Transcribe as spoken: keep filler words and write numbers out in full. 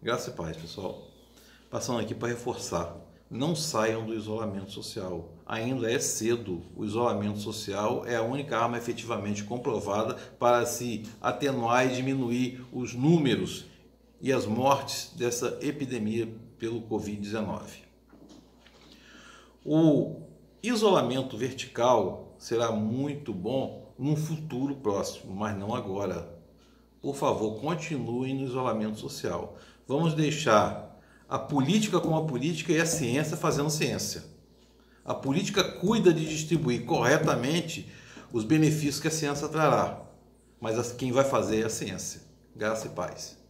Graça e paz, pessoal. Passando aqui para reforçar. Não saiam do isolamento social. Ainda é cedo. O isolamento social é a única arma efetivamente comprovada para se atenuar e diminuir os números e as mortes dessa epidemia pelo covid dezenove. O isolamento vertical será muito bom num futuro próximo, mas não agora. Por favor, continuem no isolamento social. Vamos deixar a política com a política e a ciência fazendo ciência. A política cuida de distribuir corretamente os benefícios que a ciência trará, mas quem vai fazer é a ciência. Graça e paz.